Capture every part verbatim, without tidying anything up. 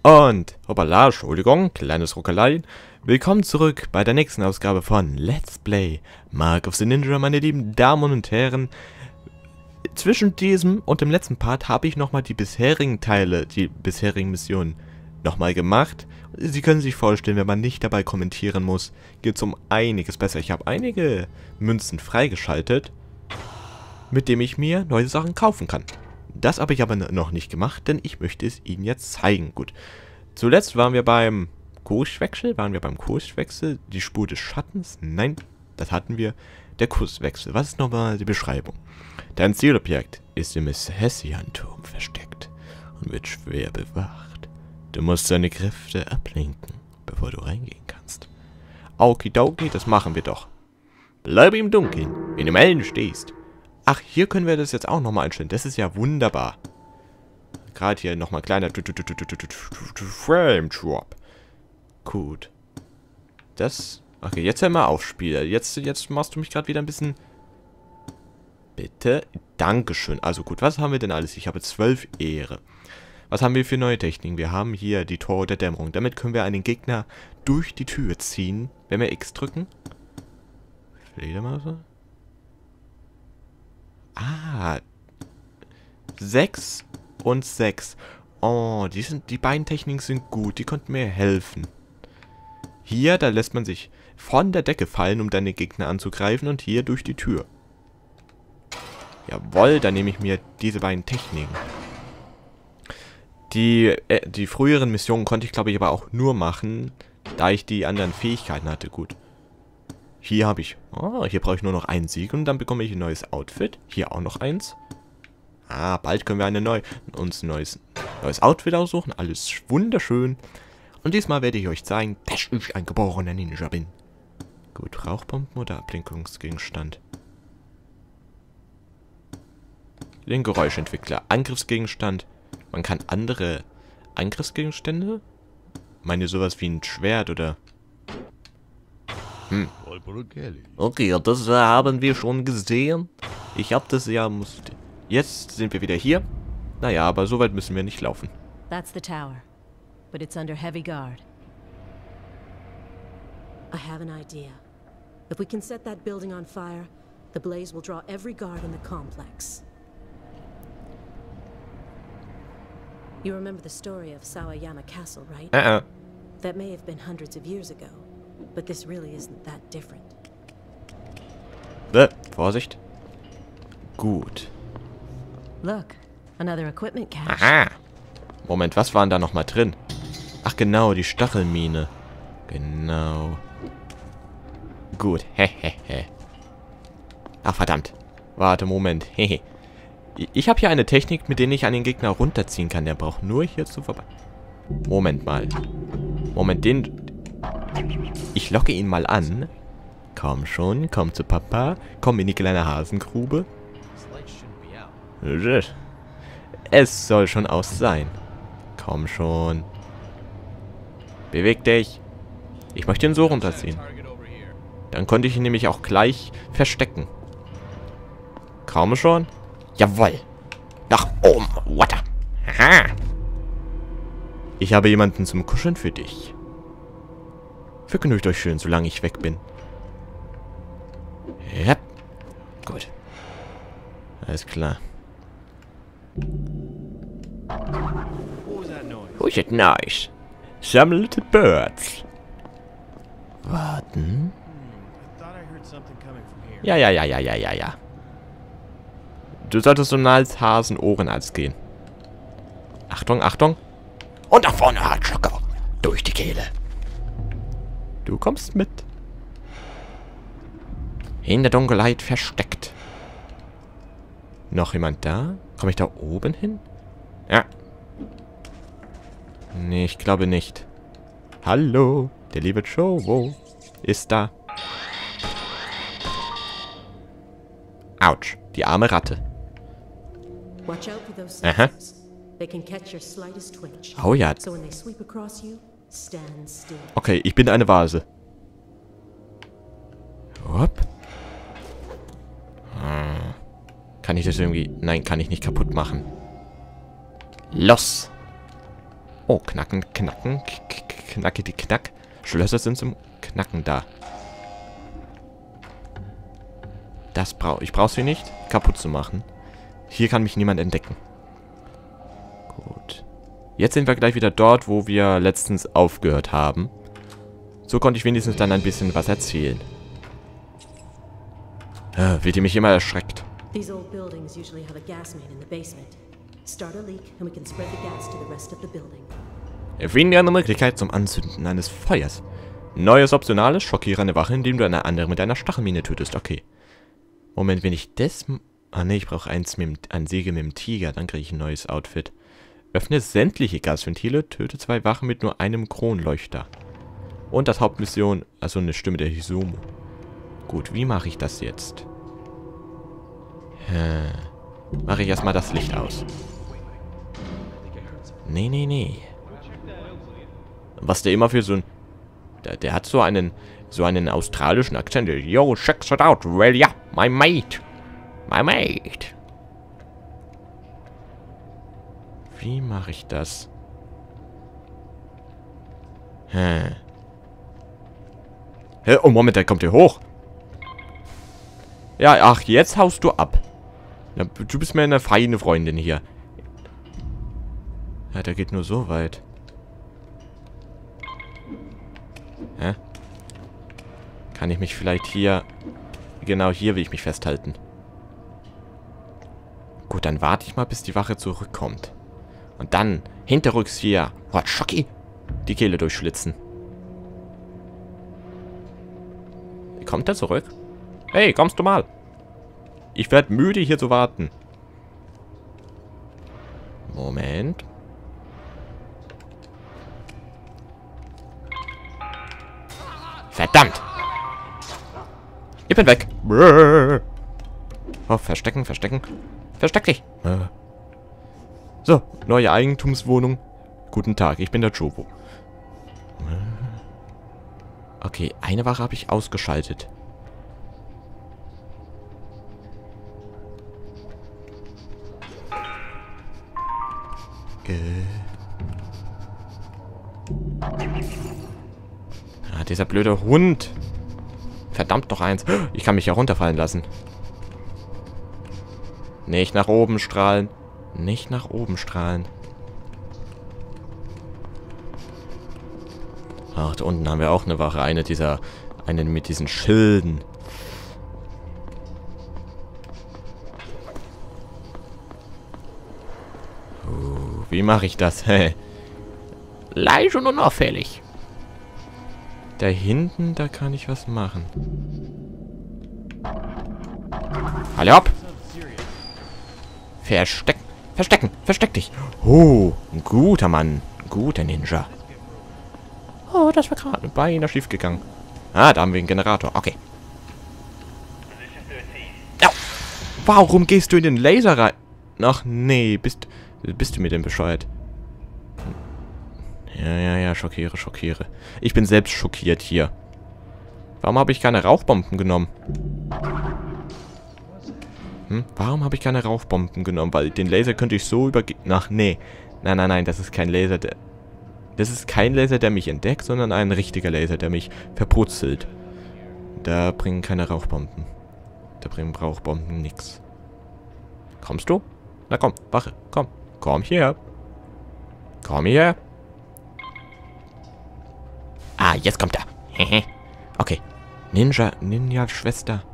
Und, hoppala, Entschuldigung, kleines Ruckeleien. Willkommen zurück bei der nächsten Ausgabe von Let's Play Mark of the Ninja, meine lieben Damen und Herren. Zwischen diesem und dem letzten Part habe ich nochmal die bisherigen Teile, die bisherigen Missionen nochmal gemacht. Sie können sich vorstellen, wenn man nicht dabei kommentieren muss, geht es um einiges besser. Ich habe einige Münzen freigeschaltet, mit dem ich mir neue Sachen kaufen kann. Das habe ich aber noch nicht gemacht, denn ich möchte es Ihnen jetzt zeigen. Gut, zuletzt waren wir beim Kurswechsel. Waren wir beim Kurswechsel? Die Spur des Schattens? Nein, das hatten wir. Der Kurswechsel. Was ist nochmal die Beschreibung? Dein Zielobjekt ist im Hessian-Turm versteckt und wird schwer bewacht. Du musst seine Kräfte ablenken, bevor du reingehen kannst. Okidoki, das machen wir doch. Bleibe im Dunkeln, wenn du im Hellen stehst. Ach, hier können wir das jetzt auch nochmal einstellen. Das ist ja wunderbar. Gerade hier nochmal kleiner Frame Drop. Gut. Das... Okay, jetzt hör mal auf, Spieler. Jetzt, jetzt machst du mich gerade wieder ein bisschen... Bitte? Dankeschön. Also gut, was haben wir denn alles? Ich habe zwölf Ehre. Was haben wir für neue Techniken? Wir haben hier die Tore der Dämmerung. Damit können wir einen Gegner durch die Tür ziehen, wenn wir X drücken. Fledermaus? Ah. sechs und sechs. Oh, die, sind, die beiden Techniken sind gut. Die konnten mir helfen. Hier, da lässt man sich von der Decke fallen, um deine Gegner anzugreifen. Und hier durch die Tür. Jawohl, dann nehme ich mir diese beiden Techniken. Die, äh, die früheren Missionen konnte ich, glaube ich, aber auch nur machen, da ich die anderen Fähigkeiten hatte. Gut. Hier habe ich... Oh, hier brauche ich nur noch einen Sieg und dann bekomme ich ein neues Outfit. Hier auch noch eins. Ah, bald können wir eine neu, uns ein neues, neues Outfit aussuchen. Alles wunderschön. Und diesmal werde ich euch zeigen, dass ich ein geborener Ninja bin. Gut, Rauchbomben oder Ablenkungsgegenstand? Den Geräuschentwickler. Angriffsgegenstand. Man kann andere Angriffsgegenstände? Meine sowas wie ein Schwert oder... Hm. Okay, das haben wir schon gesehen. Ich hab das ja... Musste. Jetzt sind wir wieder hier. Naja, aber so weit müssen wir nicht laufen. That's the tower, but it's under heavy guard. I have an idea. If we can set that building on fire, the blaze will draw every guard in the complex. You remember the story of Sawayama Castle, right? Uh-uh. That may have been hundreds of years ago, but this really isn't that different. Bäh, Vorsicht. Gut. Look, another equipment cache. Aha. Moment, was waren da nochmal drin? Ach genau, die Stachelmine. Genau. Gut, hehehe. Ach verdammt. Warte, Moment. Hehe. Ich habe hier eine Technik, mit der ich einen Gegner runterziehen kann. Der braucht nur hier zu vorbei. Moment mal. Moment, den... Ich locke ihn mal an. Komm schon, komm zu Papa. Komm in die kleine Hasengrube. Es soll schon aus sein. Komm schon. Beweg dich. Ich möchte ihn so runterziehen. Dann konnte ich ihn nämlich auch gleich verstecken. Komm schon. Jawohl. Nach oben. Water. Aha. Ich habe jemanden zum Kuscheln für dich. Vergnügt euch schön, solange ich weg bin. Ja. Gut. Alles klar. Who's it nice? Some little birds. Warten. Ja, ja, ja, ja, ja, ja, ja. Du solltest so nah als Hasenohrenarzt gehen. Achtung, Achtung. Und nach vorne, Hartschocker. Durch die Kehle. Du kommst mit. In der Dunkelheit versteckt. Noch jemand da? Komme ich da oben hin? Ja. Nee, ich glaube nicht. Hallo, der liebe Joe ist da. Autsch, die arme Ratte. Aha. Oh ja. Okay, ich bin eine Vase. Hopp. Hm. Kann ich das irgendwie... Nein, kann ich nicht kaputt machen. Los! Oh, knacken, knacken, knacke die Knack. Schlösser sind zum Knacken da. Das brauche ich. brauche sie nicht, kaputt zu machen. Hier kann mich niemand entdecken. Gut. Jetzt sind wir gleich wieder dort, wo wir letztens aufgehört haben. So konnte ich wenigstens dann ein bisschen was erzählen. Äh, wird ihr mich immer erschreckt. These old buildings usually have a gas main in the basement. Start a leak and we can spread the gas to the rest of the building. Erfinde eine Möglichkeit zum Anzünden eines Feuers. Neues optionales, schockiere eine Wache, indem du eine andere mit einer Stachelmine tötest. Okay. Moment, wenn ich das... Ah ne, ich brauche eins mit dem, ein Säge mit dem Tiger, dann kriege ich ein neues Outfit. Öffne sämtliche Gasventile, töte zwei Wachen mit nur einem Kronleuchter. Und das Hauptmission, also eine Stimme der Hizumo. Gut, wie mache ich das jetzt? Hm. Mache ich erstmal das Licht aus. Nee, nee, nee. Was der immer für so ein... Der, der hat so einen... So einen australischen Akzent. Yo, check it out. Well, yeah, my mate. My mate. Wie mache ich das? Hm. Hä? Oh, Moment, der kommt hier hoch. Ja, ach, jetzt haust du ab. Na, du bist mir eine feine Freundin hier. Ja, der geht nur so weit. Hä? Kann ich mich vielleicht hier... Genau hier will ich mich festhalten. Gut, dann warte ich mal, bis die Wache zurückkommt. Und dann hinterrücks hier... What, Schocki? Die Kehle durchschlitzen. Kommt er zurück? Hey, kommst du mal? Ich werde müde, hier zu warten. Moment. Verdammt! Ich bin weg. Oh, verstecken, verstecken. Versteck dich. So, neue Eigentumswohnung. Guten Tag, ich bin der Chobo. Okay, eine Wache habe ich ausgeschaltet. Äh. Ah, dieser blöde Hund. Verdammt noch eins. Ich kann mich ja runterfallen lassen. Nicht nach oben strahlen. Nicht nach oben strahlen. Ach, da unten haben wir auch eine Wache. Eine dieser... Eine mit diesen Schilden. Uh, wie mache ich das? Leise und unauffällig. Da hinten, da kann ich was machen. Hallo hopp! Verstecken! Verstecken! Versteck dich! Oh, ein guter Mann. Ein guter Ninja. Oh, das war gerade beinahe schief gegangen. Ah, da haben wir einen Generator. Okay. Au. Warum gehst du in den Laser rein? Ach nee, bist, bist du mir denn bescheuert? Ja, ja, ja, schockiere, schockiere. Ich bin selbst schockiert hier. Warum habe ich keine Rauchbomben genommen? Hm? Warum habe ich keine Rauchbomben genommen? Weil den Laser könnte ich so übergehen. Ach nee. Nein, nein, nein, das ist kein Laser, der... Das ist kein Laser, der mich entdeckt, sondern ein richtiger Laser, der mich verputzelt. Da bringen keine Rauchbomben. Da bringen Rauchbomben nichts. Kommst du? Na komm, Wache, komm. Komm hierher. Komm hierher. Ah, jetzt kommt er. Okay. Ninja, Ninja-Schwester.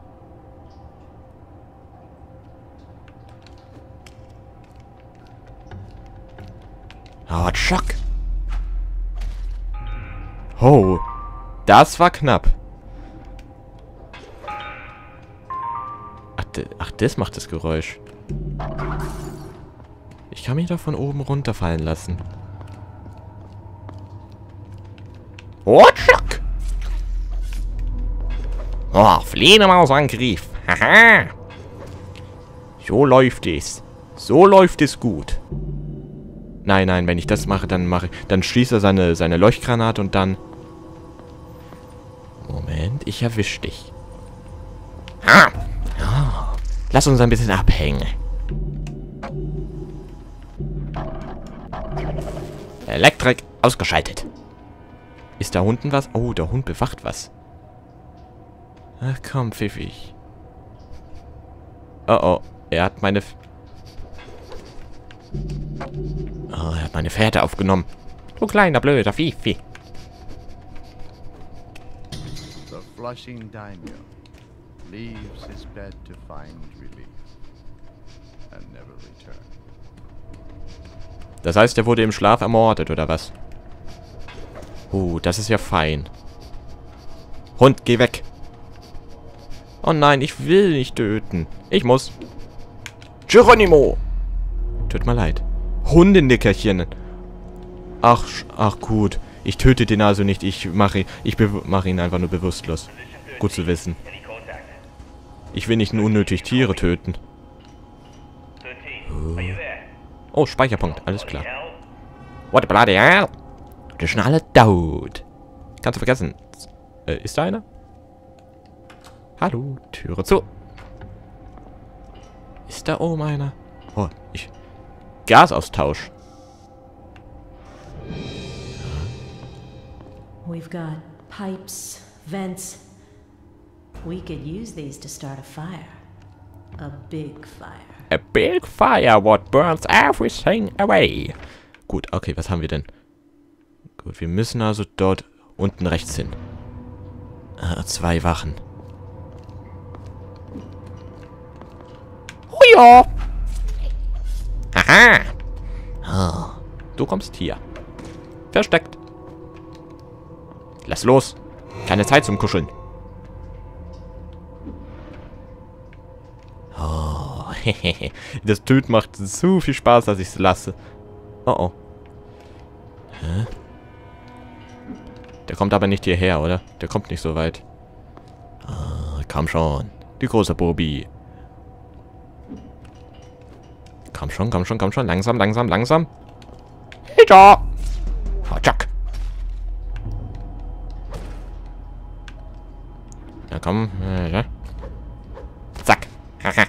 Oh, Schock. Oh, das war knapp. Ach, ach, das macht das Geräusch. Ich kann mich da von oben runterfallen lassen. Oh, Schock. Oh, Fledermausangriff. Haha. So läuft es. So läuft es gut. Nein, nein, wenn ich das mache, dann mache ich... Dann schießt er seine, seine Leuchtgranate und dann... Moment, ich erwisch dich. Ah. Oh, lass uns ein bisschen abhängen. Elektrik ausgeschaltet. Ist da unten was? Oh, der Hund bewacht was. Ach komm, pfiffig. Oh oh, er hat meine... F oh, er hat meine Fährte aufgenommen. Du kleiner, blöder Fifi. The Flushing Daimyo leaves his bed to find relief and never return. Das heißt, er wurde im Schlaf ermordet, oder was? Uh, das ist ja fein. Hund, geh weg. Oh nein, ich will nicht töten. Ich muss. Geronimo! Tut mir leid. Hundenickerchen. Ach, ach gut. Ich töte den also nicht. Ich mache ich mache ihn einfach nur bewusstlos. Gut zu wissen. Ich will nicht nur unnötig Tiere töten. Oh, Speicherpunkt. Alles klar. What the bloody hell? Die sind alle tot. Kannst du vergessen. Äh, ist da einer? Hallo, Türe zu. Ist da oben einer? Oh, ich... Gasaustausch. We've got pipes, vents. We could use these to start a fire. A big fire. A big fire what burns everything away. Gut, okay, was haben wir denn? Gut, wir müssen also dort unten rechts hin. Äh, zwei Wachen. Huja! Haha! Oh, du kommst hier. Versteckt. Lass los. Keine Zeit zum Kuscheln. Oh, hehehe. Das Töten macht so viel Spaß, dass ich es lasse. Oh oh. Hä? Der kommt aber nicht hierher, oder? Der kommt nicht so weit. Oh, komm schon. Die große Bobi. Komm schon, komm schon, komm schon. Langsam, langsam, langsam. Hinter! Oh, Chuck. Na komm. Zack. Haha.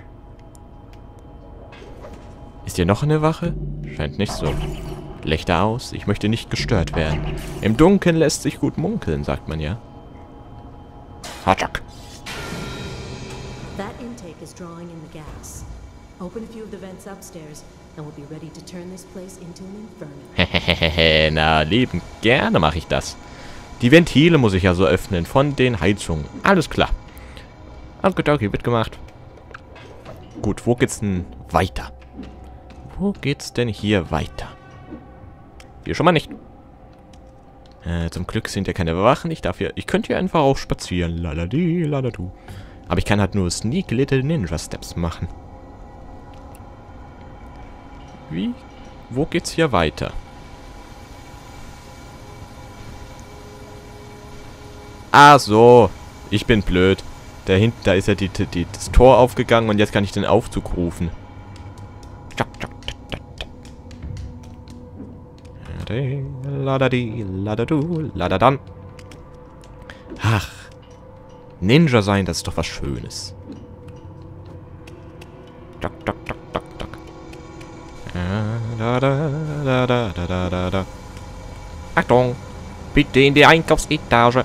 Ist hier noch eine Wache? Scheint nicht so. Lichter aus. Ich möchte nicht gestört werden. Im Dunkeln lässt sich gut munkeln, sagt man ja. Hotchuck. That intake is drawing in the gas. Open a few of the vents upstairs and we'll be ready to turn this place into an inferno. Hehehe, na, lieben gerne mache ich das. Die Ventile muss ich ja so öffnen von den Heizungen. Alles klar. Okay, okay, wird gemacht. Gut, wo geht's denn weiter? Wo geht's denn hier weiter? Hier schon mal nicht. Äh, zum Glück sind ja keine Wachen. Ich darf hier... Ich könnte hier einfach auch spazieren. Laladi, laladu. Aber ich kann halt nur Sneak Little Ninja Steps machen. Wie? Wo geht's hier weiter? Ah, so. Ich bin blöd. Da hinten, da ist ja die, die, das Tor aufgegangen und jetzt kann ich den Aufzug rufen. Ladadi, ladadu, ladadan. Ach. Ninja sein, das ist doch was Schönes. Dock, dock, dock, dock, dock. Da, da, da, da, da, da, da. Achtung! Bitte in die Einkaufsetage.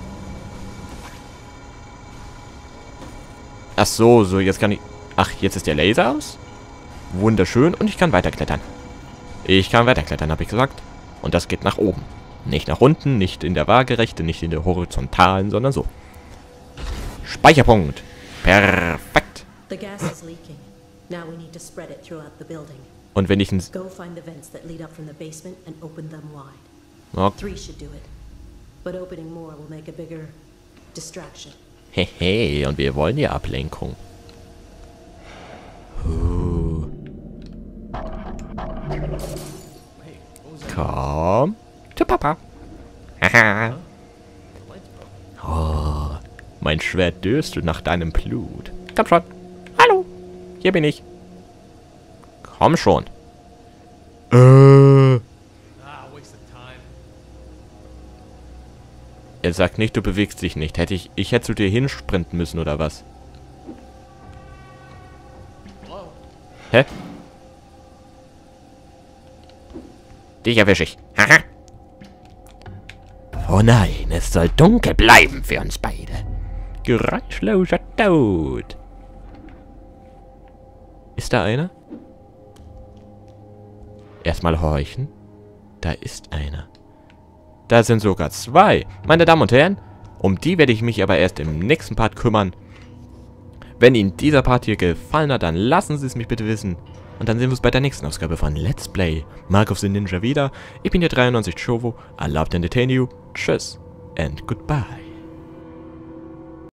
Ach so, so, jetzt kann ich... Ach, jetzt ist der Laser aus? Wunderschön, und ich kann weiterklettern. Ich kann weiterklettern, habe ich gesagt. Und das geht nach oben. Nicht nach unten, nicht in der Waagerechte, nicht in der horizontalen, sondern so. Speicherpunkt. Perfekt. The gas is leaking. Now we need to spread it throughout the building. Und wenn ich ein... Go find the vents that lead up from the basement and open them wide. Okay. Three should do it. But opening more will make a bigger distraction. Hehe, und wir wollen ja Ablenkung. Huh. Komm zu Papa. Haha. Oh, mein Schwert dürstet nach deinem Blut. Komm schon. Hallo. Hier bin ich. Komm schon. Äh. Er sagt nicht, du bewegst dich nicht. Hätte ich, ich hätte zu dir hinsprinten müssen, oder was? Hä? Dich erwische ich. Haha. nein, es soll dunkel bleiben für uns beide. Geräuschloser Tod. Ist da einer? Erstmal horchen. Da ist einer. Da sind sogar zwei. Meine Damen und Herren, um die werde ich mich aber erst im nächsten Part kümmern. Wenn Ihnen dieser Part hier gefallen hat, dann lassen Sie es mich bitte wissen. Und dann sehen wir uns bei der nächsten Ausgabe von Let's Play Mark of the Ninja wieder. Ich bin der dreiundneunzig Chovo. I love to entertain you. Tschüss and goodbye.